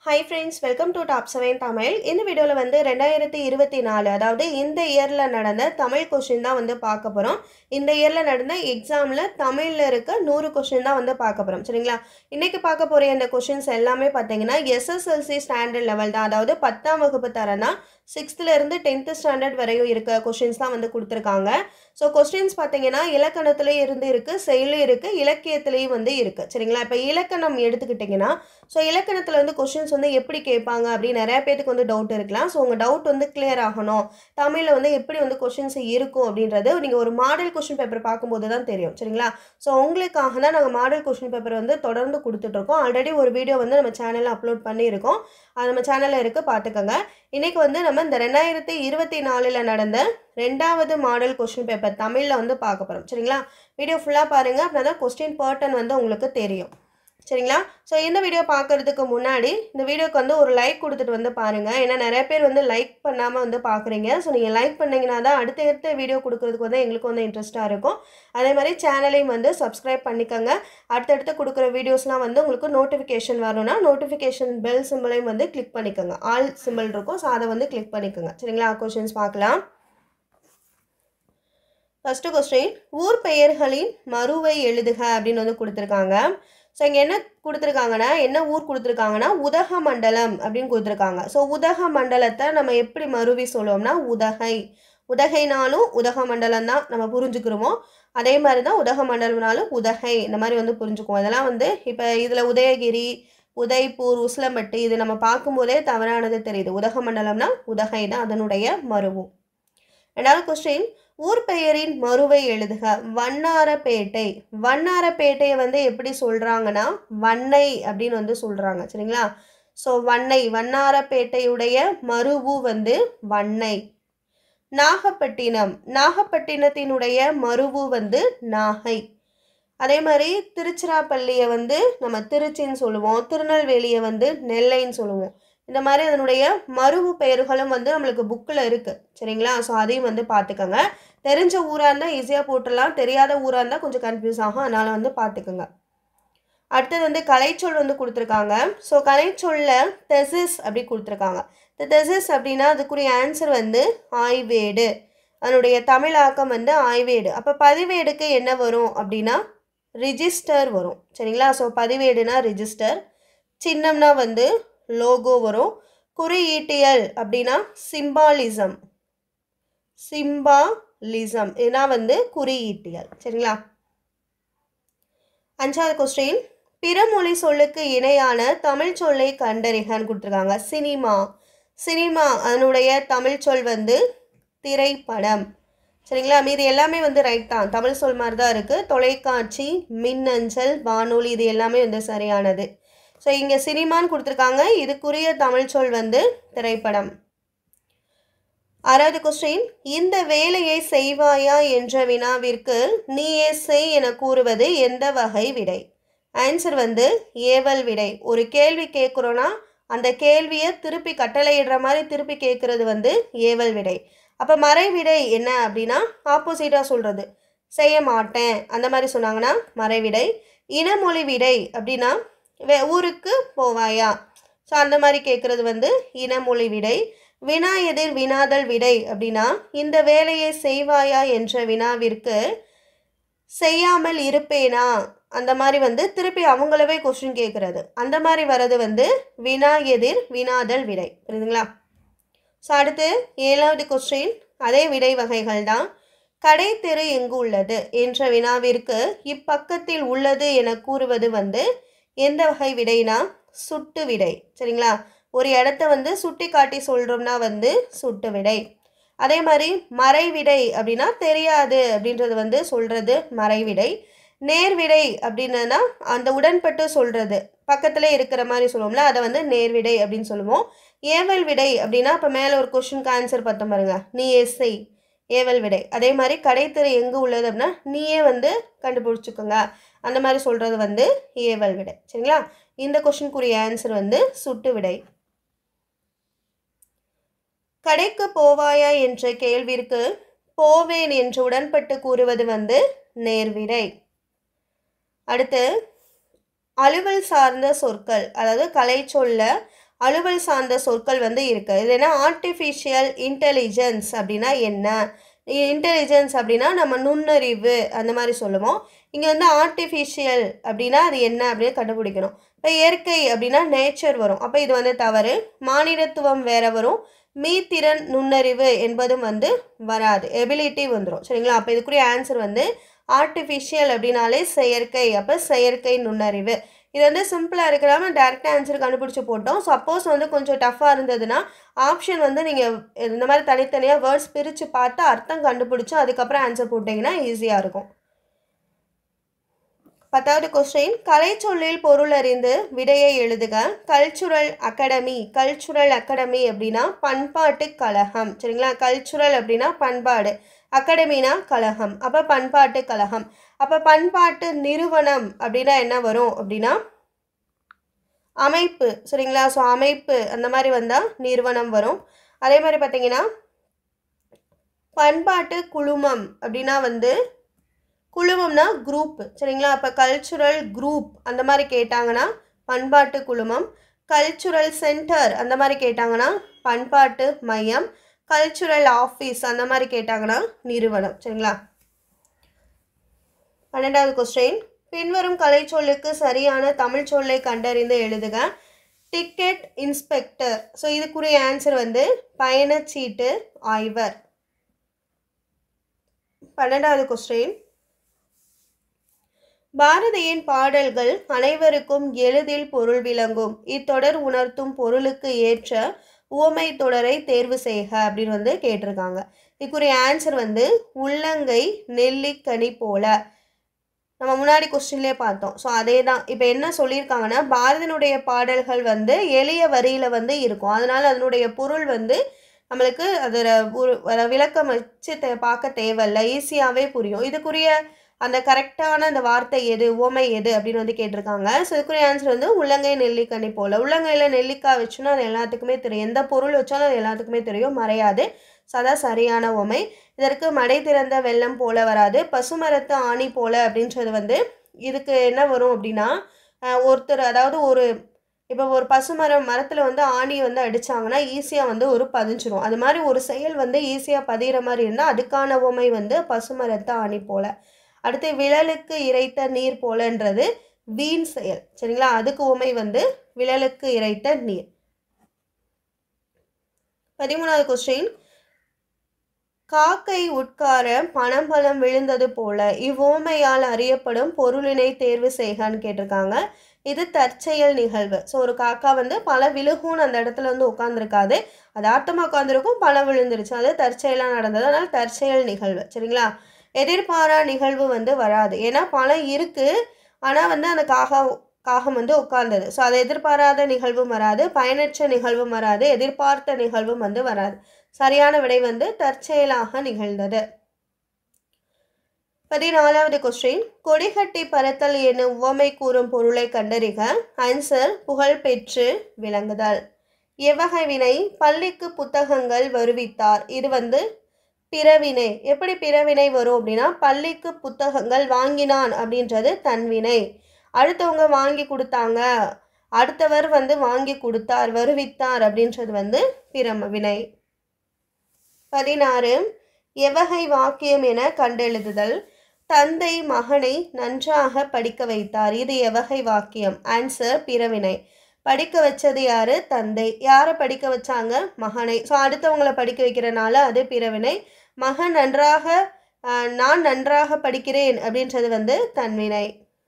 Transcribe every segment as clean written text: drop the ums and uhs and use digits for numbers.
Hi friends, welcome to Top 7 Tamil. இந்த வீடியோல வந்து 2024 அதாவது இந்த இயர்ல நடந்த தமிழ் கொஸ்டின் தான் வந்து பார்க்க போறோம். இந்த இயர்ல நடந்த எக்ஸாம்ல தமிழ்ல இருக்க 100 கொஸ்டின் தான் வந்து பார்க்க போறோம். சரிங்களா? இன்னைக்கு பார்க்க போற இந்த கொஸ்டின்ஸ் எல்லாமே பாத்தீங்கன்னா SSLC ஸ்டாண்டர்ட் லெவல் தான். அதாவது 10ஆம் வகுப்பு தரம் தான். 6th ல இருந்து 10th ஸ்டாண்டர்ட் வரையும் இருக்க கொஸ்டின்ஸ் தான் வந்து கொடுத்திருக்காங்க. ஸோ கொஸ்டின்ஸ் பார்த்தீங்கன்னா இலக்கணத்துல இருந்து இருக்கு, செயலும் இருக்கு, இலக்கியத்திலையும் வந்து இருக்கு. சரிங்களா? இப்போ இலக்கணம் எடுத்துக்கிட்டிங்கன்னா ஸோ இலக்கணத்தில் வந்து கொஸ்டின்ஸ் வந்து எப்படி கேட்பாங்க அப்படின்னு நிறைய பேருக்கு வந்து டவுட் இருக்கலாம். ஸோ உங்கள் டவுட் வந்து கிளியர் ஆகணும், தமிழில் வந்து எப்படி வந்து கொஸ்டின்ஸ் இருக்கும் அப்படின்றது நீங்கள் ஒரு மாடல் கொஸ்டின் பேப்பர் பார்க்கும்போது தான் தெரியும். சரிங்களா? ஸோ உங்களுக்காக தான் நாங்கள் மாடல் கொஸ்டின் பேப்பர் வந்து தொடர்ந்து கொடுத்துட்ருக்கோம். ஆல்ரெடி ஒரு வீடியோ வந்து நம்ம சேனலில் அப்லோட் பண்ணியிருக்கோம், அது நம்ம சேனலில் இருக்குது, பார்த்துக்கோங்க. இன்றைக்கி வந்து நம்ம இந்த 2024 நடந்த 2வது மாடல் கொஸ்டின் பேப்பர் தமிழில் வந்து பார்க்க போகிறோம். சரிங்களா? வீடியோ ஃபுல்லாக பாருங்கள், அப்படின்னா தான் கொஸ்டின் பேட்டர்ன் வந்து உங்களுக்கு தெரியும். சரிங்களா? ஸோ இந்த வீடியோ பார்க்குறதுக்கு முன்னாடி இந்த வீடியோக்கு வந்து ஒரு லைக் கொடுத்துட்டு வந்து பாருங்கள். ஏன்னா நிறைய பேர் வந்து லைக் பண்ணாமல் வந்து பார்க்குறீங்க. ஸோ நீங்கள் லைக் பண்ணிங்கன்னா தான் அடுத்த வீடியோ கொடுக்குறதுக்கு வந்து எங்களுக்கு வந்து இன்ட்ரெஸ்ட்டாக இருக்கும். அதே மாதிரி சேனலையும் வந்து சப்ஸ்கிரைப் பண்ணிக்கோங்க. அடுத்தடுத்து கொடுக்குற வீடியோஸ்லாம் வந்து உங்களுக்கு நோட்டிஃபிகேஷன் வரணும்னா நோட்டிஃபிகேஷன் பெல் சிம்பிளையும் வந்து கிளிக் பண்ணிக்கோங்க. ஆல் சிம்பிள் இருக்கும், ஸோ அதை வந்து கிளிக் பண்ணிக்கோங்க. சரிங்களா? கொஸ்டின்ஸ் பார்க்கலாம். ஃபஸ்ட்டு கொஸ்டின், ஊர் பெயர்களின் மறுவை எழுதுக அப்படின்னு வந்து கொடுத்துருக்காங்க. ஸோ இங்கே என்ன கொடுத்துருக்காங்கன்னா, என்ன ஊர் கொடுத்துருக்காங்கன்னா உதகமண்டலம் அப்படின்னு கொடுத்துருக்காங்க. ஸோ உதகமண்டலத்தை நம்ம எப்படி மறுவி சொல்லுவோம்னா உதகை. உதகைனாலும் உதகமண்டலம் தான் நம்ம புரிஞ்சுக்கிறோமோ, அதே மாதிரி தான் உதகமண்டலம்னாலும் உதகை, இந்த மாதிரி வந்து புரிஞ்சுக்குவோம். இதெல்லாம் வந்து இப்போ இதில் உதயகிரி, உதய்பூர், உசிலம்பட்டி இது நம்ம பார்க்கும்போதே தவறானது தெரியுது. உதகமண்டலம்னா உதகை தான் அதனுடைய மறுவும். ரெண்டாவது கொஸ்டின், ஊர் பெயரின் மறுவை எழுதுக. வண்ணாரப்பேட்டை. வண்ணாரப்பேட்டையை வந்து எப்படி சொல்கிறாங்கன்னா வண்ணை அப்படின்னு வந்து சொல்கிறாங்க. சரிங்களா? ஸோ வண்ணை, வண்ணாரப்பேட்டையுடைய மறுவு வந்து வண்ணை. நாகப்பட்டினம், நாகப்பட்டினத்தினுடைய மறுவு வந்து நாகை. அதே மாதிரி திருச்சிராப்பள்ளியை வந்து நம்ம திருச்சின்னு சொல்லுவோம், திருநெல்வேலியை வந்து நெல்லைன்னு சொல்லுவோம். இந்த மாதிரி அதனுடைய மறுவு பெயர்களும் வந்து நம்மளுக்கு புக்கில் இருக்குது. சரிங்களா? ஸோ அதையும் வந்து பார்த்துக்கோங்க. தெரிஞ்ச ஊராக இருந்தால் ஈஸியாக போட்டுடலாம், தெரியாத ஊராக இருந்தால் கொஞ்சம் கன்ஃபியூஸ் ஆகும், அதனால் வந்து பார்த்துக்கோங்க. அடுத்தது வந்து கலைச்சொல் வந்து கொடுத்துருக்காங்க. ஸோ கலைச்சொல்ல தெசிஸ் அப்படி கொடுத்துருக்காங்க. இந்த தெசிஸ் அப்படின்னா அதுக்குரிய ஆன்சர் வந்து ஆய்வேடு. அதனுடைய தமிழாக்கம் வந்து ஆய்வேடு. அப்போ பதிவேடுக்கு என்ன வரும் அப்படின்னா ரிஜிஸ்டர் வரும். சரிங்களா? ஸோ பதிவேடுனா ரிஜிஸ்டர், சின்னம்னா வந்து லோகோ வரும், குறியீட்டியல் அப்படின்னா சிம்பாலிசம். சிம்பாலிசம் ஏன்னா வந்து குறியீட்டியல். சரிங்களா? அஞ்சாவது கொஸ்டின், பிறமொழி சொல்லுக்கு இணையான தமிழ் சொல்லை கண்டறிகன்னு கொடுத்துருக்காங்க. சினிமா. சினிமா அதனுடைய தமிழ் சொல் வந்து திரைப்படம். சரிங்களா? மீது எல்லாமே வந்து ரைட் தான், தமிழ் சொல் மாதிரி தான் இருக்குது. தொலைக்காட்சி, மின்னஞ்சல், வானொலி இது எல்லாமே வந்து சரியானது. ஸோ இங்கே சினிமான்னு கொடுத்துருக்காங்க, இதுக்குரிய தமிழ் சொல் வந்து திரைப்படம். ஆறாவது கொஸ்டின், இந்த வேலையை செய்வாயா என்ற வினாவிற்கு நீயே செய் என கூறுவது எந்த வகை விடை? ஆன்சர் வந்து ஏவல் விடை. ஒரு கேள்வி கேட்குறோன்னா அந்த கேள்வியை திருப்பி கட்டளையிடுற மாதிரி திருப்பி கேட்குறது வந்து ஏவல் விடை. அப்போ மறைவிடை என்ன அப்படின்னா ஆப்போசிட்டாக சொல்கிறது, செய்ய மாட்டேன் அந்த மாதிரி சொன்னாங்கன்னா மறைவிடை. இனமொழி விடை அப்படின்னா ஊருக்கு போவாயா, ஸோ அந்த மாதிரி கேட்குறது வந்து இனமொழி விடை. வினா எதிர் வினாதல் விடை அப்படின்னா இந்த வேலையை செய்வாயா என்ற வினாவிற்கு செய்யாமல் இருப்பேனா அந்த மாதிரி வந்து திருப்பி அவங்களவே கொஸ்டின் கேட்குறது, அந்த மாதிரி வர்றது வந்து வினா எதிர் வினாதல் விடை. புரியுதுங்களா? ஸோ அடுத்து 7வது கொஸ்டின், அதே விடை வகைகள் தான். கடை தெரு எங்கு உள்ளது என்ற வினாவிற்கு இப்பக்கத்தில் உள்ளது என கூறுவது வந்து எந்த வகை விடைனா சுட்டு விடை. சரிங்களா? ஒரு இடத்த வந்து சுட்டி காட்டி சொல்கிறோம்னா வந்து சுட்டு விடை. அதே மாதிரி மறைவிடை அப்படின்னா தெரியாது அப்படின்றது வந்து சொல்கிறது மறைவிடை. நேர்விடை அப்படின்னா அந்த உடன்பட்டு சொல்கிறது, பக்கத்திலே இருக்கிற மாதிரி சொல்லுவோம்ல, அதை வந்து நேர்விடை அப்படின்னு சொல்லுவோம். ஏவல் விடை அப்படின்னா இப்போ மேலே ஒரு கொஸ்டினுக்கு ஆன்சர் பார்த்தோம் பாருங்க, நீயே செய், ஏவல் விடை. அதே மாதிரி கடைத்தெரு எங்கே உள்ளது அப்படின்னா நீயே வந்து கண்டுபிடிச்சிக்கோங்க, அந்த மாதிரி சொல்கிறது வந்து ஏவல் விடை. சரிங்களா? இந்த கொஸ்டினுக்குரிய ஆன்சர் வந்து சுட்டு விடை. கடைக்கு போவாயா என்ற கேள்விற்கு போவேன் என்று உடன்பட்டு கூறுவது வந்து நேர்விடை. அடுத்து அலுவல் சார்ந்த சொற்கள், அதாவது கலை சொல்ல அலுவல் சார்ந்த சொற்கள் வந்து இருக்குது. இது என்ன ஆர்டிஃபிஷியல் இன்டெலிஜென்ஸ் அப்படின்னா என்ன, இன்டெலிஜென்ஸ் அப்படின்னா நம்ம நுண்ணறிவு அந்த மாதிரி சொல்லுவோம். இங்கே வந்து ஆர்டிஃபிஷியல் அப்படின்னா அது என்ன அப்படின்னு கண்டுபிடிக்கணும். இப்போ இயற்கை அப்படின்னா நேச்சர் வரும், அப்போ இது வந்து தவறு. மானிடத்துவம் வேற வரும். மீத்திறன் நுண்ணறிவு என்பதும் வந்து வராது, எபிலிட்டி வந்துடும். சரிங்களா? அப்போ இதுக்குரிய ஆன்சர் வந்து ஆர்டிஃபிஷியல் அப்படின்னாலே செயற்கை, அப்போ செயற்கை நுண்ணறிவு. இது வந்து சிம்பிளாக இருக்கிறாம டேரெக்டாக ஆன்சர் கண்டுபிடிச்சி போட்டோம். சப்போஸ் வந்து கொஞ்சம் டஃப்பாக இருந்ததுன்னா ஆப்ஷன் வந்து நீங்கள் இந்த மாதிரி தனித்தனியாக வேர்ட்ஸ் பிரித்து பார்த்து அர்த்தம் கண்டுபிடிச்சி அதுக்கப்புறம் ஆன்சர் போட்டிங்கன்னா ஈஸியாக இருக்கும். 10வது கொஸ்டின், கலைச்சொல்லில் பொருள் அறிந்து விடையை எழுதுக. Cultural academy. கல்ச்சுரல் அகாடமி அப்படின்னா பண்பாட்டு கழகம். சரிங்களா? கல்ச்சுரல் அப்படின்னா பண்பாடு, அகாடமினா கழகம், அப்போ பண்பாட்டு கழகம். அப்போ பண்பாட்டு நிறுவனம் அப்படின்னா என்ன வரும் அப்படின்னா அமைப்பு. சரிங்களா? ஸோ அமைப்பு அந்த மாதிரி வந்தால் நிறுவனம் வரும். அதே மாதிரி பார்த்தீங்கன்னா பண்பாட்டு குழுமம் அப்படின்னா வந்து குழுமம்னா குரூப். சரிங்களா? அப்போ கல்ச்சுரல் குரூப் அந்த மாதிரி கேட்டாங்கன்னா பண்பாட்டு குழுமம். கல்ச்சுரல் சென்டர் அந்த மாதிரி கேட்டாங்கன்னா பண்பாட்டு மையம். கல்ச்சுரல் ஆஃபீஸ் அந்த மாதிரி கேட்டாங்கன்னா நிறுவனம். சரிங்களா? 12வது கொஸ்டின், பின்வரும் கலைச்சொல்லுக்கு சரியான தமிழ் சொல்லை கண்டறிந்து எழுதுக. Ticket inspector. ஸோ இதுக்குரிய ஆன்சர் வந்து பயணச்சீட்டு ஆய்வர். 12வது கொஸ்டின், பாரதியின் பாடல்கள் அனைவருக்கும் எளிதில் பொருள் விளங்கும். இத்தொடர் உணர்த்தும் பொருளுக்கு ஏற்ற உவமை தொடரை தேர்வு செய்க அப்படின்னு வந்து கேட்டிருக்காங்க. இதுக்குரிய ஆன்சர் வந்து உள்ளங்கை நெல்லிக்கனி போல. நம்ம முன்னாடி கொஸ்டின்லேயே பார்த்தோம். ஸோ அதே தான் இப்போ என்ன சொல்லியிருக்காங்கன்னா பாரதியினுடைய பாடல்கள் வந்து எளிய வரியில் வந்து இருக்கும், அதனால் அதனுடைய பொருள் வந்து நம்மளுக்கு அதில் விளக்கம் வச்சு பார்க்க தேவையில்லை, ஈஸியாகவே புரியும். இதுக்குரிய அந்த கரெக்டான அந்த வார்த்தை எது, உவமை எது அப்படின்னு வந்து கேட்டிருக்காங்க. ஸோ இதுக்குரிய ஆன்சர் வந்து உள்ளங்கை நெல்லிக்கனி போல். உள்ளங்கையில் நெல்லிக்காய் வச்சுன்னா அது எல்லாத்துக்குமே தெரியும், எந்த பொருள் வச்சாலும் அது எல்லாத்துக்குமே தெரியும், மறையாது. ஸோ அதான் சரியான உவமை. இதற்கு மடை திறந்த வெள்ளம் போல வராது. பசுமரத்து ஆணி போல அப்படின்றது வந்து இதுக்கு என்ன வரும் அப்படின்னா ஒருத்தர், அதாவது இப்போ ஒரு மரத்தில் வந்து ஆணி வந்து அடித்தாங்கன்னா ஈஸியாக வந்து பதிஞ்சிரும். அது மாதிரி ஒரு செயல் வந்து ஈஸியாக பதிகிற மாதிரி இருந்தால் அதுக்கான உவமை வந்து பசுமரத்து ஆணி போல. அடுத்து விழலுக்கு இறைத்த நீர் போலன்றது வீண் செயல். சரிங்களா? அதுக்கு உவமை வந்து விழலுக்கு இறைத்த நீர். 13வது கொஸ்டின், காக்கை உட்கார பனம்பழம் விழுந்தது போல இவ்வுவமையால் அறியப்படும் பொருளினை தேர்வு செய்கான்னு கேட்டிருக்காங்க. இது தற்செயல் நிகழ்வு. ஸோ ஒரு காக்கா வந்து பல விழுகும்னு அந்த இடத்துல வந்து உட்காந்துருக்காது, அது ஆட்டமாக உட்காந்துருக்கும், பழம் விழுந்துருச்சு, அது தற்செயலாக நடந்தது, அதனால் தற்செயல் நிகழ்வு. சரிங்களா? எதிர்பாரா நிகழ்வு வந்து வராது, ஏன்னா பழம் இருக்குது ஆனால் வந்து அந்த காகம் வந்து உட்கார்ந்தது. ஸோ அது எதிர்பாராத நிகழ்வும் வராது, பயனற்ற நிகழ்வும் வராது, எதிர்பார்த்த நிகழ்வும் வந்து வராது. சரியான விடை வந்து தற்செயலாக நிகழ்ந்தது. 14வது கொஸ்டின், கொடிகட்டி பறத்தல் என்னும் உவமை கூறும் பொருளை கண்டறிக. ஆன்சர் புகழ் பெற்று விளங்குதல். எவ்வகை வினை? பள்ளிக்கு புத்தகங்கள் வருவித்தார். இது வந்து பிறவினை. எப்படி பிறவினை வரும் அப்படின்னா பள்ளிக்கு புத்தகங்கள் வாங்கினான் அப்படின்றது தன்வினை. அடுத்தவங்க வாங்கி கொடுத்தாங்க, அடுத்தவர் வந்து வாங்கி கொடுத்தார், வருவித்தார் அப்படின்றது வந்து பிறவினை. 16 எவ்வகை வாக்கியம் என கண்டெழுதுதல். தந்தை மகனை நன்றாக படிக்க வைத்தார். இது எவ்வகை வாக்கியம்? ஆன்சர் பிறவினை. படிக்க வச்சது யாரு? தந்தை. யாரை படிக்க வச்சாங்க? மகனை. ஸோ அடுத்தவங்களை படிக்க வைக்கிறனால அது பிறவினை. மகன் நான் நன்றாக படிக்கிறேன் அப்படின்றது வந்து தன்வினை.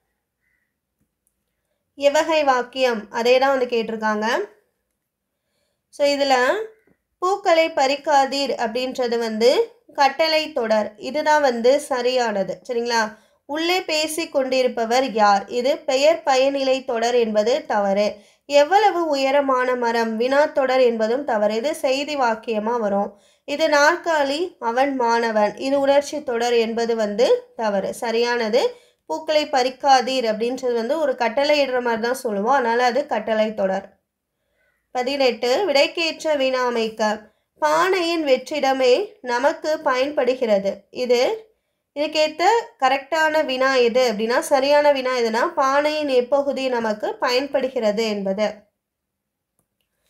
எவ்வகை வாக்கியம் அதே தான் வந்து கேட்டிருக்காங்க. ஸோ இதில் பூக்களை பறிக்காதீர் அப்படின்றது வந்து கட்டளை தொடர், இதுதான் வந்து சரியானது. சரிங்களா? உள்ளே பேசி கொண்டிருப்பவர் யார்? இது பெயர் பயனிலை தொடர் என்பது தவறு. எவ்வளவு உயரமான மரம்? வினாத்தொடர் என்பதும் தவறு, இது செய்தி வாக்கியமாக வரும். இது நாற்காலி, அவன் மாணவன், இது உணர்ச்சி தொடர் என்பது வந்து தவறு. சரியானது பூக்களை பறிக்காதீர் அப்படின்றது வந்து ஒரு கட்டளை இடுற மாதிரி தான் சொல்லுவோம், அதனால் அது கட்டளை தொடர். 18 விடைக்கேற்ற வினா அமைக்க. பானையின் வெற்றிடமே நமக்கு பயன்படுகிறது. இதுக்கேற்ற கரெக்டான வினா எது அப்படின்னா சரியான வினா எதுனா பானையின் எப்பகுதி நமக்கு பயன்படுகிறது என்பது.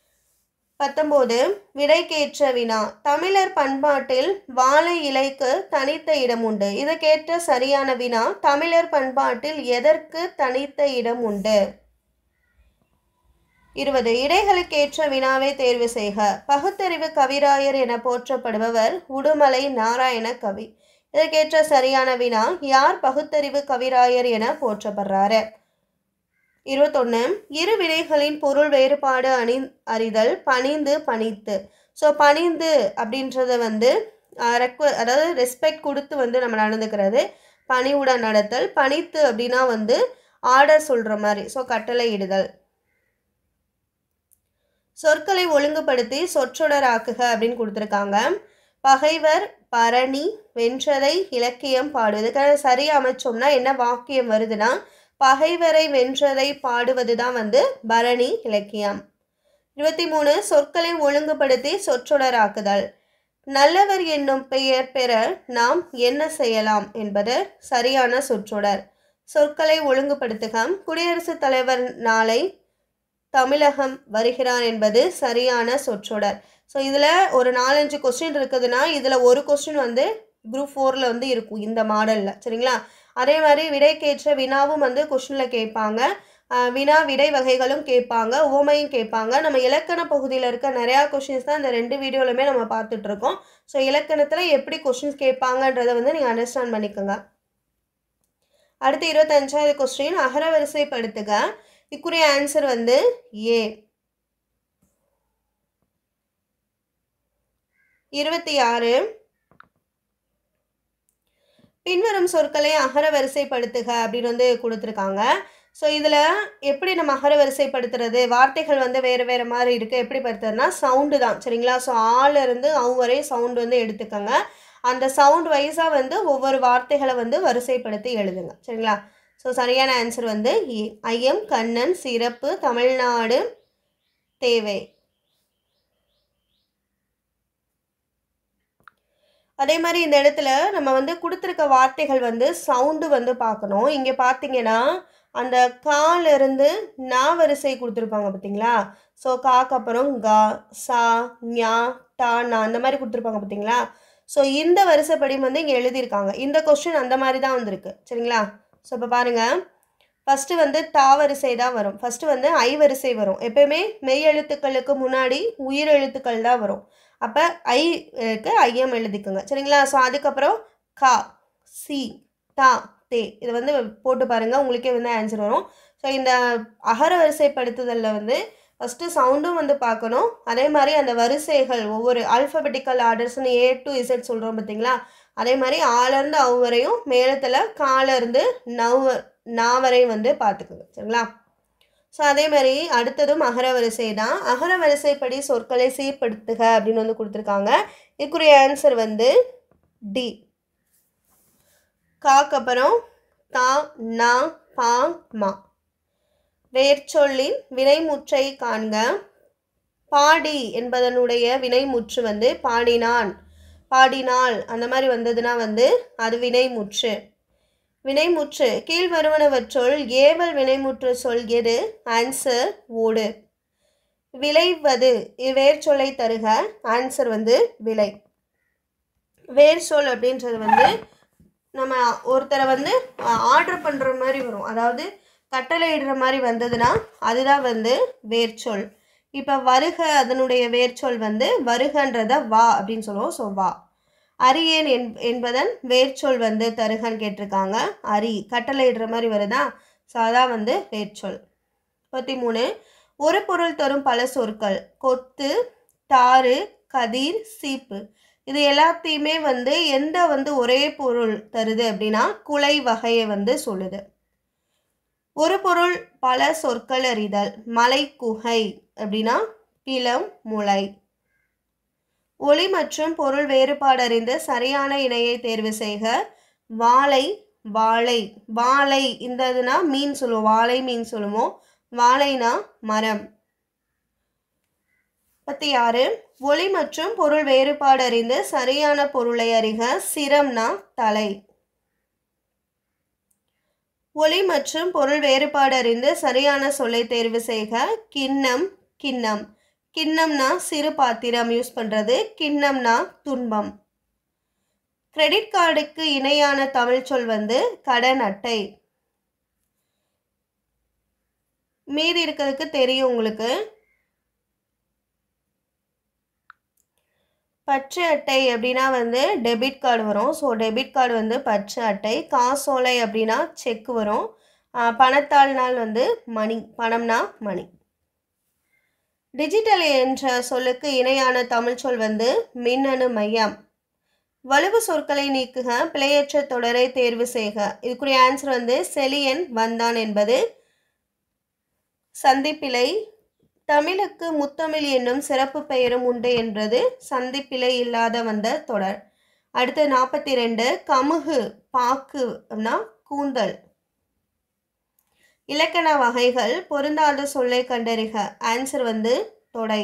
19 விடைக்கேற்ற வினா. தமிழர் பண்பாட்டில் வாழை இலைக்கு தனித்த இடம் உண்டு. இதற்கேற்ற சரியான வினா. தமிழர் பண்பாட்டில் எதற்கு தனித்த இடம் உண்டு? 20 இடைகளுக்கேற்ற வினாவை தேர்வு செய்க. பகுத்தறிவு கவிராயர் என போற்றப்படுபவர் உடுமலை நாராயண கவி. இதற்கேற்ற சரியான வினா. யார் பகுத்தறிவு கவிராயர் என போற்றப்படுறாரு? 21 இரு வினைகளின் பொருள் வேறுபாடு அறிதல். பணிந்து பணித்து. ஸோ பணிந்து அப்படின்றத வந்து அதாவது ரெஸ்பெக்ட் கொடுத்து வந்து நம்ம நடந்துக்கிறது. பணிவுடன் நடத்தல். பணித்து அப்படின்னா வந்து ஆர்டர் சொல்கிற மாதிரி. ஸோ கட்டளை இடுதல். சொற்களை ஒழுங்குபடுத்தி சொற்றொடராக்குக அப்படின்னு கொடுத்துருக்காங்க. பகைவர் பரணி வென்றதை இலக்கியம் பாடுவது. இதுக்காக சரியாக அமைச்சோம்னா என்ன வாக்கியம் வருதுன்னா பகைவரை வென்றதை பாடுவது தான் வந்து பரணி இலக்கியம். 23 சொற்களை ஒழுங்குபடுத்தி சொற்றொடராக்குதல். நல்லவர் என்னும் பெயர் பெற நாம் என்ன செய்யலாம் என்பது சரியான சொற்றொடர். சொற்களை ஒழுங்குபடுத்துக. குடியரசுத் தலைவர் நாளை தமிழகம் வருகிறார் என்பது சரியான சொற்றொடர். ஸோ இதில் ஒரு 4-5 கொஸ்டின் இருக்குதுன்னா இதில் ஒரு கொஸ்டின் வந்து குரூப் 4ல் வந்து இருக்கும் இந்த மாடலில். சரிங்களா? அதே மாதிரி விடைக்கேற்ற வினாவும் வந்து கொஸ்டினில் கேட்பாங்க. வினா விடை வகைகளும் கேட்பாங்க. உவமையும் கேட்பாங்க. நம்ம இலக்கண பகுதியில் இருக்க நிறையா கொஸ்டின்ஸ் தான் இந்த 2 வீடியோலுமே நம்ம பார்த்துட்ருக்கோம். ஸோ இலக்கணத்தில் எப்படி கொஸ்டின்ஸ் கேட்பாங்கன்றதை வந்து நீங்கள் அண்டர்ஸ்டாண்ட் பண்ணிக்கோங்க. அடுத்து 25வது கொஸ்டின் அகரவரிசைப்படுத்துக. இதுக்குரிய ஆன்சர் வந்து ஏ. 26 பின்வரும் சொற்களை அகரவரிசைப்படுத்துக அப்படின்னு வந்து கொடுத்துருக்காங்க. ஸோ இதில் எப்படி நம்ம அகரவரிசைப்படுத்துறது? வார்த்தைகள் வந்து வேறு வேறு மாதிரி இருக்குது. எப்படி படுத்துறதுனா சவுண்டு தான். சரிங்களா? ஸோ ஆலேருந்து வரை சவுண்டு வந்து எடுத்துக்கோங்க. அந்த சவுண்ட் வைஸாக வந்து ஒவ்வொரு வார்த்தைகளை வந்து வரிசைப்படுத்தி எழுதுங்க. சரிங்களா? ஸோ சரியான ஆன்சர் வந்து ஏ. ஐயம் கண்ணன் சிறப்பு தமிழ்நாடு தேவை. அதே மாதிரி இந்த இடத்துல நம்ம வந்து கொடுத்துருக்க வார்த்தைகள் வந்து சவுண்டு வந்து பார்க்கணும். இங்கே பார்த்தீங்கன்னா அந்த காலிருந்து நா வரிசை கொடுத்துருப்பாங்க பார்த்தீங்களா? ஸோ காக்கு அப்புறம் கா சா ஞா டா நா அந்த மாதிரி கொடுத்துருப்பாங்க பார்த்தீங்களா? ஸோ இந்த வரிசைப்படி வந்து இங்கே எழுதியிருக்காங்க. இந்த கொஸ்டின் அந்த மாதிரி தான் வந்திருக்கு. சரிங்களா? ஸோ இப்போ பாருங்கள், ஃபஸ்ட்டு வந்து தா வரிசை தான் வரும். ஃபஸ்ட்டு வந்து ஐ வரிசை வரும். எப்பயுமே மெய் எழுத்துக்களுக்கு முன்னாடி உயிர் எழுத்துக்கள் தான் வரும். அப்போ ஐக்கு ஐயம் எழுதிக்குங்க. சரிங்களா? ஸோ அதுக்கப்புறம் கா சி தா தே இதை வந்து போட்டு பாருங்கள், உங்களுக்கே வந்து ஆன்சர் வரும். ஸோ இந்த அகர வரிசைப்படுத்துதலில் வந்து ஃபஸ்ட்டு சவுண்டும் வந்து பார்க்கணும். அதே மாதிரி அந்த வரிசைகள் ஒவ்வொரு ஆல்ஃபபெட்டிக்கல் ஆர்டர்ஸ்னு A to Z சொல்கிறோம் பார்த்தீங்களா? அதே மாதிரி ஆலேருந்து அவ் வரையும் மேலத்தில் காலேருந்து நா வரை வந்து பார்த்துக்குங்க. சரிங்களா? ஸோ அதே மாதிரி அடுத்ததும் அகர வரிசை தான். அகர வரிசைப்படி சொற்களை சீர்படுத்துக அப்படின்னு வந்து கொடுத்துருக்காங்க. இதுக்குரிய ஆன்சர் வந்து டி. காக்கு அப்புறம் தா நா பா மா. வேர்ச்சொல்லின் வினைமுற்றை காண்க. பாடி என்பதனுடைய வினைமுற்று வந்து பாடினான் பாடினாள் அந்த மாதிரி வந்ததுன்னா வந்து அது வினைமுற்று. வினைமுற்று கீழ் வருவனவற்றுள் ஏவல் வினைமுற்று சொல் எது? ஆன்சர் ஓடு. விளைவது வேர்ச்சொல்லை தருக. ஆன்சர் வந்து விளை. வேர்ச்சொல் அப்படின்றது வந்து நம்ம ஒருத்தரை வந்து ஆர்டர் பண்ணுற மாதிரி வரும். அதாவது கட்டளை இடுற மாதிரி வந்ததுன்னா அதுதான் வந்து வேர்ச்சொல். இப்போ வருக அதனுடைய வேர்ச்சொல் வந்து வருகன்றத வா அப்படின்னு சொல்லுவோம். ஸோ வா. அரியேன் என்பதன் வேர்ச்சொல் வந்து தருகன்னு கேட்டிருக்காங்க. அரி கட்டளை இடுற மாதிரி வருதா? ஸோ அதான் வந்து வேர்ச்சொல். 33 ஒரு பொருள் தரும் பல சொற்கள். கொத்து தாறு கதிர் சீப்பு. இது எல்லாத்தையுமே வந்து எந்த வந்து ஒரே பொருள் தருது அப்படின்னா குலை வகையை வந்து சொல்லுது. ஒரு பொருள் பல சொற்கள் அறிதல். மலை குகை அப்படின்னா பிலம் முளை. ஒளி மற்றும் பொருள் வேறுபாடு அறிந்து சரியான இணையை தேர்வு செய்க. வாழை வாழை வாழை இந்த இதுனா மீன் சொல்லுவோம். வாழை மீன் சொல்லுவோம். வாழைனா மரம். 36 ஒளி மற்றும் பொருள் வேறுபாடு அறிந்து சரியான பொருளை அறிக. சிரம்னா தலை. ஒளி மற்றும் பொருள் வேறுபாடு அறிந்து சரியான சொல்லை தேர்வு செய்க. கிண்ணம் கிண்ணம். கிண்ணம்னா சிறு பாத்திரம் யூஸ் பண்ணுறது, கிண்ணம்னா துன்பம். கிரெடிட் கார்டுக்கு இணையான தமிழ் சொல் வந்து கடன் அட்டை. மீதி இருக்கிறதுக்கு தெரியும் உங்களுக்கு. பற்று அட்டை அப்படின்னா வந்து டெபிட் கார்டு வரும். ஸோ டெபிட் கார்டு வந்து பற்று அட்டை. காசோலை அப்படின்னா செக் வரும். பணத்தாள்னால் வந்து மணி, பணம்னா மணி. டிஜிட்டல் என்ற சொல்லுக்கு இணையான தமிழ் சொல் வந்து மின்னணு மையம். வலுவு சொற்களை நீக்குக, பிழையற்ற தொடரை தேர்வு செய்க. இதுக்குரிய ஆன்சர் வந்து செலியன் வந்தான் என்பது சந்திப்பிழை. தமிழுக்கு முத்தமிழ் என்னும் சிறப்பு பெயரும் உண்டு என்றது சந்திப்பிழை இல்லாத வந்த தொடர். அடுத்து 42 கமுகு பாக்குனா கூந்தல். இலக்கண வகைகள் பொருந்தாத சொல்லை கண்டறிக. ஆன்சர் வந்து தொடை.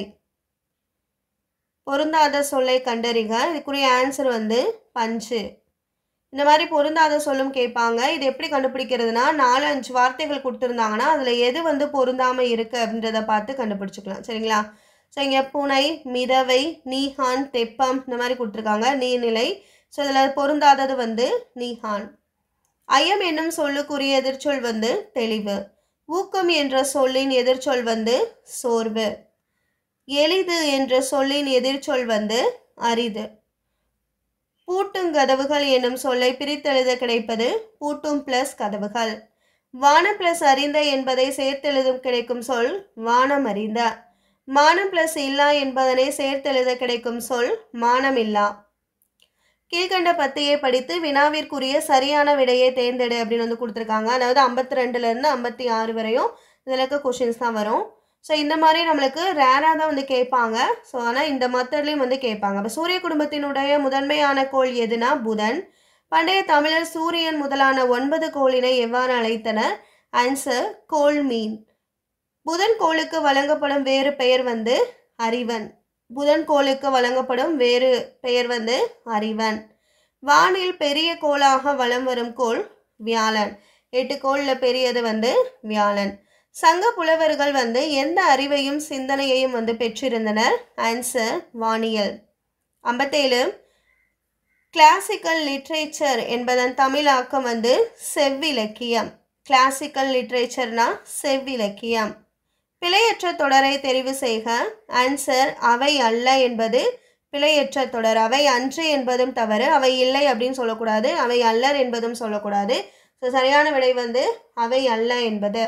பொருந்தாத சொல்லை கண்டறிக. இதுக்குரிய ஆன்சர் வந்து பஞ்சு. இந்த மாதிரி பொருந்தாத சொல்லும் கேட்பாங்க. இது எப்படி கண்டுபிடிக்கிறதுனா 4-5 வார்த்தைகள் கொடுத்துருந்தாங்கன்னா அதில் எது வந்து பொருந்தாமல் இருக்குது அப்படின்றத பார்த்து கண்டுபிடிச்சிக்கலாம். சரிங்களா? ஸோ இங்கே புனை, மிதவை, நீஹான், தெப்பம் இந்த மாதிரி கொடுத்துருக்காங்க. நீர்நிலை. ஸோ இதில் பொருந்தாதது வந்து நீஹான். ஐயம் என்னும் சொல்லுக்குரிய எதிர்ச்சொல் வந்து தெளிவு. ஊக்கம் என்ற சொல்லின் எதிர்ச்சொல் வந்து சோர்வு. எளிது என்ற சொல்லின் எதிர்ச்சொல் வந்து அரிது. பூட்டுங்கதவுகள் என்னும் சொல்லை பிரித்தெழுத கிடைப்பது பூட்டும் பிளஸ் கதவுகள். வானம் பிளஸ் அறிந்த என்பதை சேர்த்தெழுதும் கிடைக்கும் சொல் வானம் அறிந்த. மானம் பிளஸ் இல்லா என்பதனை சேர்த்தெழுத கிடைக்கும் சொல் மானமில்லா. கீழ்கண்ட பத்தியை படித்து வினாவிற்குரிய சரியான விடையை தேர்ந்தெடு அப்படின்னு வந்து கொடுத்துருக்காங்க. அதாவது 52லேருந்து 56 வரையும் இதில் இருக்க கொஷின்ஸ் தான் வரும். ஸோ இந்த மாதிரி நம்மளுக்கு ரேராக தான் வந்து கேட்பாங்க. ஸோ ஆனால் இந்த மெத்தட்லேயும் வந்து கேட்பாங்க. இப்போ சூரிய குடும்பத்தினுடைய முதன்மையான கோள் எதுனா புதன். பண்டைய தமிழர் சூரியன் முதலான 9 கோளினை எவ்வாறு அழைத்தனர்? ஆன்சர் கோள் மீன். புதன் கோளுக்கு வழங்கப்படும் வேறு பெயர் வந்து அறிவன். புதன் கோளுக்கு வழங்கப்படும் வேறு பெயர் வந்து அறிவன். வானில் பெரிய கோளாக வலம் வரும் கோள் வியாழன். 8 கோளில் பெரியது வந்து வியாழன். சங்க புலவர்கள் வந்து எந்த அறிவையும் சிந்தனையையும் வந்து பெற்றிருந்தனர்? ஆன்சர் வானியல். 57 கிளாசிக்கல் லிட்ரேச்சர் என்பதன் தமிழாக்கம் வந்து செவ்விலக்கியம். கிளாசிக்கல் லிட்ரேச்சர்னா செவ்விலக்கியம். பிழையற்ற தொடரை தெரிவு செய்க. ஆன்சர் அவை அல்ல என்பது பிழையற்ற தொடர். அவை அன்று என்பதும் தவறு. அவை இல்லை அப்படின்னு சொல்லக்கூடாது. அவை அல்லர் என்பதும் சொல்லக்கூடாது. ஸோ சரியான விடை வந்து அவை அல்ல என்பது.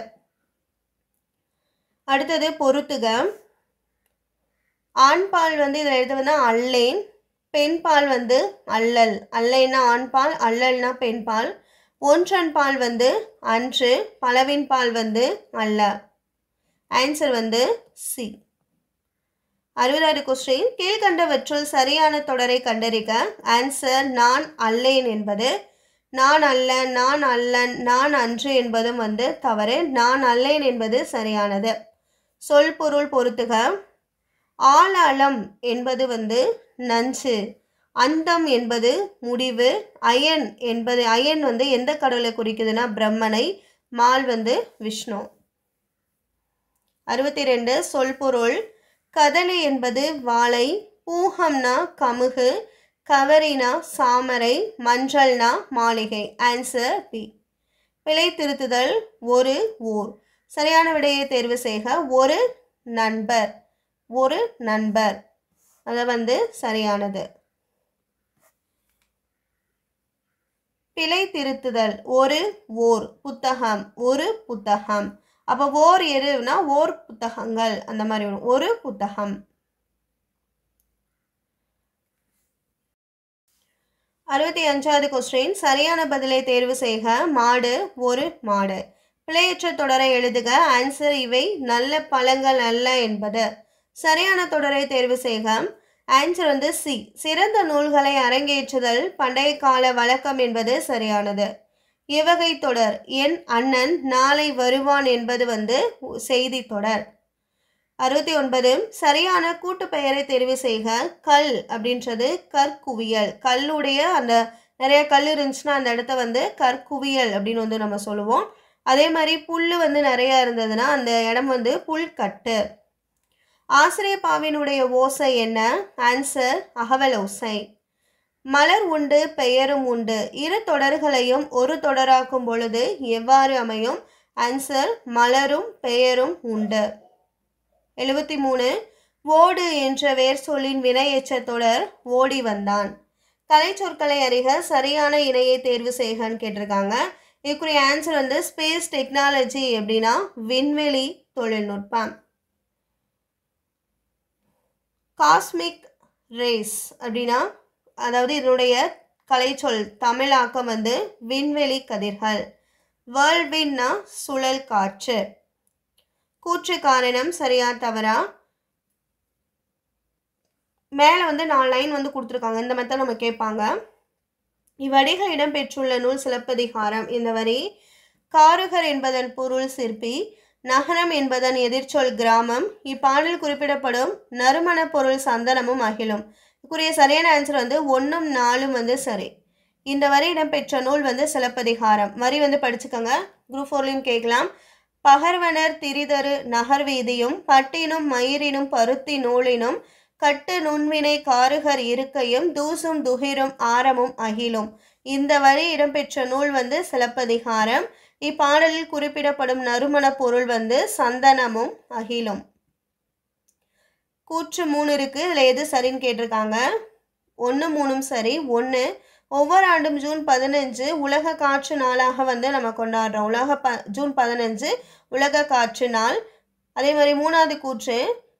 அடுத்தது பொறுத்துக. ஆண்பால் வந்து இதில் எழுதுவதுனா அல்லேன். பெண்பால் வந்து அல்லல். அல்லைன்னா ஆண்பால், அல்லல்னா பெண்பால். ஒன்றன் பால் வந்து அன்று, பலவின் பால் வந்து அல்ல. ஆன்சர் வந்து சி. 60வது கொஸ்டின். கீழ்கண்டவற்றுள் சரியான தொடரை கண்டறிக. ஆன்சர் நான் அல்லேன் என்பது. நான் அல்ல, நான் அல்லன், நான் அன்று என்பதும் வந்து தவறு. நான் அல்லேன் என்பது சரியானது. சொல் பொருள் பொறுத்துக. ஆழம் என்பது வந்து நஞ்சு. அந்தம் என்பது முடிவு. அயன் என்பது அயன் வந்து எந்த கடவுளை குறிக்குதுன்னா பிரம்மனை. மால் வந்து விஷ்ணு. 62 சொல் பொருள். கதலி என்பது வாழை. பூகம்னா கமுகு. கவரினா சாமரை. மஞ்சள்னா மாளிகை. Answer B. பிழை திருத்துதல் ஒரு ஊர். சரியான விடையை தேர்வு செய்க. ஒரு நண்பர். ஒரு நண்பர் அது வந்து சரியானது. பிழை திருத்துதல் ஒரு ஓர் புத்தகம். ஒரு புத்தகம். அப்போ ஓர் எருனா ஓர் புத்தகங்கள் அந்த மாதிரி வரும். ஒரு புத்தகம். 65வது கொஸ்டின். சரியான பதிலை தேர்வு செய்க. மாடு ஒரு மாடு. பிழையற்ற தொடரை எழுதுக. ஆன்சர் இவை நல்ல பழங்கள் அல்ல என்பது. சரியான தொடரை தேர்வு செய்க. ஆன்சர் வந்து சி. சிறந்த நூல்களை அரங்கேற்றுதல் பண்டைய கால வழக்கம் என்பது சரியானது. இவ்வகை தொடர். என் அண்ணன் நாளை வருவான் என்பது வந்து செய்தி தொடர். 69 சரியான கூட்டு பெயரை தெரிவு செய்க. கல் அப்படின்றது கற்குவியல். கல்லுடைய அந்த நிறைய கல் இருந்துச்சுன்னா அந்த இடத்த வந்து கற்குவியல் அப்படின்னு வந்து நம்ம சொல்லுவோம். அதே மாதிரி புல் வந்து நிறையா இருந்ததுன்னா அந்த இடம் வந்து புல்கட்டு. ஆசிரியப்பாவினுடைய ஓசை என்ன? ஆன்சர் அகவல் ஓசை. மலர் உண்டு பெயரும் உண்டு, இரு தொடர்களையும் ஒரு தொடராக்கும் பொழுது எவ்வாறு அமையும்? ஆன்சர் மலரும் பெயரும் உண்டு. 73. ஓடு என்ற வேர் சொல்லின் வினை எச்ச தொடர் ஓடி வந்தான். கலை சொற்களை அறிக, சரியான இணையை தேர்வு செய்கன்னு கேட்டிருக்காங்க. இதுக்குரிய ஆன்சர் வந்து ஸ்பேஸ் டெக்னாலஜி அப்படின்னா விண்வெளி தொழில்நுட்பம். காஸ்மிக் ரேஸ் அப்படின்னா, அதாவது இதனுடைய கலைச்சொல் தமிழாக்கம் வந்து விண்வெளி கதிர்கள். வேர்ல்வின்னா சுழல் காற்று. கூற்று காரணம் சரியா தவறா? மேலே வந்து 4 லைன் வந்து கொடுத்துருக்காங்க. இந்த மெத்தட் நம்ம கேட்பாங்க. இவ்வடிகள் இடம்பெற்றுள்ள நூல் சிலப்பதிகாரம். இந்த வரி காருகர் என்பதன் பொருள் சிற்பி, நகரம் என்பதன் எதிர்ச்சொல் கிராமம், இப்பாடலில் குறிப்பிடப்படும் நறுமண பொருள் சந்தனமும் அகிலும். இதுக்குரிய சரியான ஆன்சர் வந்து 1ம் 4ம் வந்து சரி. இந்த வரி இடம்பெற்ற நூல் வந்து சிலப்பதிகாரம். வரி வந்து படிச்சுக்கோங்க, குரூப் 4லையும் கேட்கலாம். பகர்வனர் திரிதரு நகர்வீதியும், பட்டினும் மயிரினும் பருத்தி நூலினும், கட்டு நுண்வினை காருகர் இருக்கையும், தூசும் துகிரும் ஆரமும் அகிலும். இந்த வரி இடம்பெற்ற நூல் வந்து சிலப்பதிகாரம். இப்பாடலில் குறிப்பிடப்படும் நறுமண பொருள் வந்து சந்தனமும் அகிலும். கூற்று 3 இருக்கு, இதில் எது சரின்னு கேட்டிருக்காங்க. 1, 3ம் சரி. 1, ஒவ்வொரு ஆண்டும் ஜூன் 15 உலக காற்று நாளாக வந்து நம்ம கொண்டாடுறோம். ஜூன் 15 உலக காற்று நாள். அதே மாதிரி 3வது கூற்று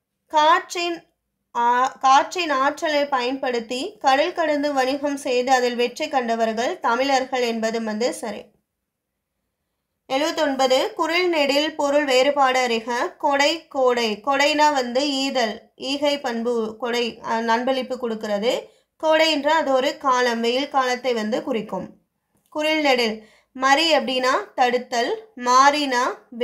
காற்றின் ஆற்றலை பயன்படுத்தி கடல் கடந்து வணிகம் செய்து அதில் வெற்றி கண்டவர்கள் தமிழர்கள் என்பதும் வந்து சரி. 79 குரில் நெடில் பொருள் வேறுபாடு அறிக. கொடை கோடை. கொடைனா வந்து ஈதல், ஈகை பண்பு, கொடை நண்பளிப்பு கொடுக்கிறது. கோடைன்ற அது ஒரு காலம், வெயில் காலத்தை வந்து குறிக்கும். குரில் நெடில் மறி அப்படின்னா தடுத்தல், மாறினா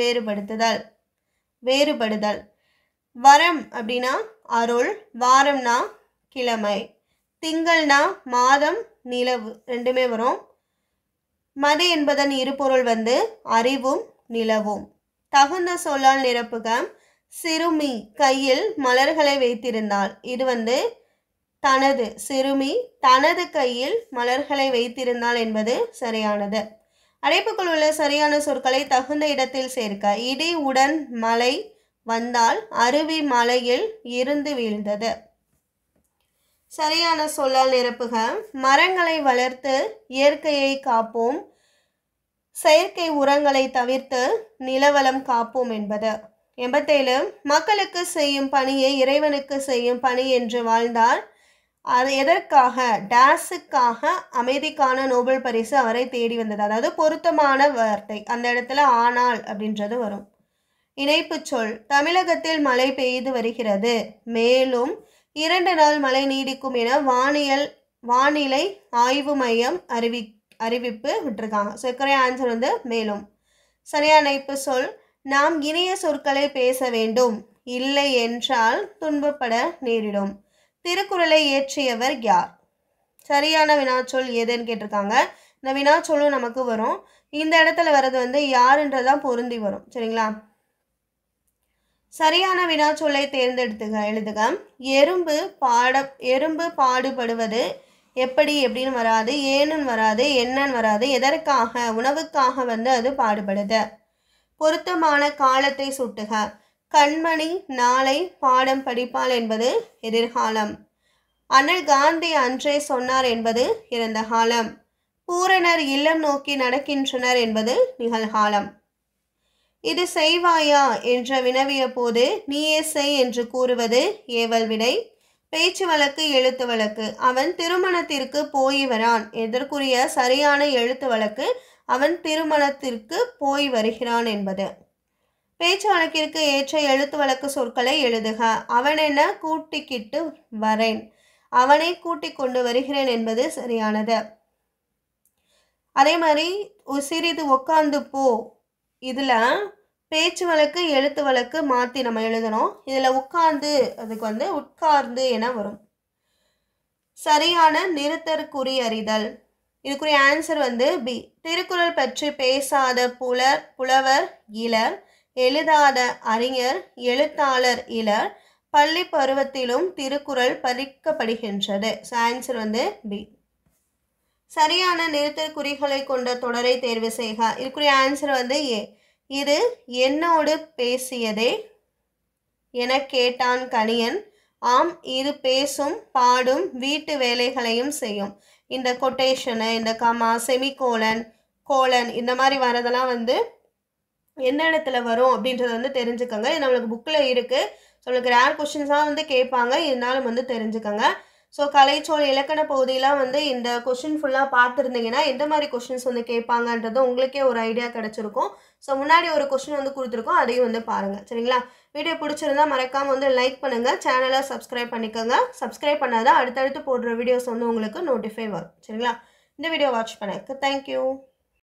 வேறுபடுதல். வரம் அப்படின்னா அருள், வாரம்னா கிழமை, திங்கள்னா மாதம் நிலவு ரெண்டுமே வரும். மதி என்பதன் இருபொருள் வந்து அறிவும் நிலவும். தகுந்த சொல்லால் நிரப்புக. சிறுமி கையில் மலர்களை வைத்திருந்தாள். இது வந்து தனது. சிறுமி தனது கையில் மலர்களை வைத்திருந்தாள் என்பது சரியானது. அடைப்புக்குள் உள்ள சரியான சொற்களை தகுந்த இடத்தில் சேர்க்க. இடி உடன் மழை வந்தால் அருவி மலையில் இருந்து வீழ்ந்தது. சரியான சொல்லால் நிரப்புக. மரங்களை வளர்த்து இயற்கையை காப்போம், செயற்கை உரங்களை தவிர்த்து நிலவளம் காப்போம் என்பது. 87 மக்களுக்கு செய்யும் பணியை இறைவனுக்கு செய்யும் பணி என்று வாழ்ந்தார். அது எதற்காக? டேஸுக்காக அமைதிக்கான நோபல் பரிசு அவரை தேடி வந்தது. அதாவது பொருத்தமான வார்த்தை, அந்த இடத்துல ஆனால் அப்படின்றது வரும். இணைப்பு சொல். தமிழகத்தில் மழை பெய்து வருகிறது, மேலும் 2 நாள் மழை நீடிக்கும் என வானிலை ஆய்வு மையம் அறிவிப்பு விட்டுருக்காங்க. சரியான ஆன்சர் வந்து மேலும். சரியான இணைப்பு சொல். நாம் இனிய சொற்களை பேச வேண்டும், இல்லை என்றால் துன்பப்பட நேரிடும். திருக்குறளை இயற்றியவர் யார்? சரியான வினாச்சொல் எதுன்னு கேட்டிருக்காங்க. இந்த வினாச்சொல்லும் நமக்கு வரும். இந்த இடத்துல வர்றது வந்து யாருன்றதான் பொருந்தி வரும். சரிங்களா? சரியான வினாச்சொல்லை எழுதுக. எறும்பு பாடுபடுவது எப்படி எப்படின்னு வராது, ஏன்னு வராது, என்னன்னு வராது. எதற்காக? உணவுக்காக வந்து அது பாடுபடுது. பொருத்தமான காலத்தை சுட்டுக. கண்மணி நாளை பாடம் படிப்பாள் என்பது எதிர்காலம். அண்ணல் காந்தி அன்றே சொன்னார் என்பது இறந்த காலம். பூரணர் இல்லம் நோக்கி நடக்கின்றனர் என்பது நிகழ்காலம். இது செய்வாயா என்று வினவிய போது நீயே செய் என்று கூறுவது ஏவல் விடை. பேச்சு வழக்கு எழுத்து வழக்கு. அவன் திருமணத்திற்கு போய் வரான். எதற்குரிய சரியான எழுத்து வழக்கு? அவன் திருமணத்திற்கு போய் வருகிறான் என்பது. பேச்சு வழக்கிற்கு ஏற்ற எழுத்து வழக்கு சொற்களை எழுதுக. அவன் என்ன கூட்டிக்கிட்டு வரேன், அவனை கூட்டிக் கொண்டு வருகிறேன் என்பது சரியானது. அதே மாதிரி சிறிது உட்கார்ந்து போ. இதில் பேச்சு வழக்கு எழுத்து வழக்கு மாற்றி நம்ம எழுதணும். இதில் உட்கார்ந்து அதுக்கு வந்து உட்கார்ந்து என வரும். சரியான நிறுத்தற்குறி அறிதல். இதுக்குரிய ஆன்சர் வந்து பி. திருக்குறள் பற்றி பேசாத புலவர் இலர், எழுதாத அறிஞர் எழுத்தாளர் இலர், பள்ளி பருவத்திலும் திருக்குறள் படிக்கப்படுகின்றது. ஸோ ஆன்சர் வந்து பி. சரியான நிறுத்தற் குறிகளை கொண்ட தொடரை தேர்வு செய்க. இதுக்குரிய ஆன்சர் வந்து ஏ. இது என்னோடு பேசியதே என கேட்டான் கணியன். ஆம், இது பேசும் பாடும் வீட்டு வேலைகளையும் செய்யும். இந்த கொட்டேஷனு, இந்த கமா, செமிகோலன், கோலன் இந்த மாதிரி வரதெல்லாம் வந்து எந்த இடத்துல வரும் அப்படின்றத வந்து தெரிஞ்சுக்கோங்க. இது நம்மளுக்கு புக்கில் இருக்குது. ஸோ நம்மளுக்கு ரேர் கொஷின்ஸாக வந்து கேட்பாங்க, இருந்தாலும் வந்து தெரிஞ்சுக்கோங்க. ஸோ கலைச்சொல் இலக்கண பகுதியெலாம் வந்து இந்த கொஷின் ஃபுல்லாக பார்த்துருந்தீங்கன்னா எந்த மாதிரி கொஷின்ஸ் வந்து கேட்பாங்கன்றது உங்களுக்கே ஒரு ஐடியா கிடச்சிருக்கும். ஸோ முன்னாடி ஒரு கொஷின் வந்து கொடுத்துருக்கோம், அதையும் வந்து பாருங்கள். சரிங்களா? வீடியோ பிடிச்சிருந்தா மறக்காமல் வந்து லைக் பண்ணுங்கள், சேனலை சப்ஸ்கிரைப் பண்ணிக்கோங்க. சப்ஸ்கிரைப் பண்ணாதான் அடுத்தடுத்து போடுற வீடியோஸ் வந்து உங்களுக்கு நோட்டிஃபை வரும். சரிங்களா? இந்த வீடியோ வாட்ச் பண்ணதுக்கு தேங்க்யூ.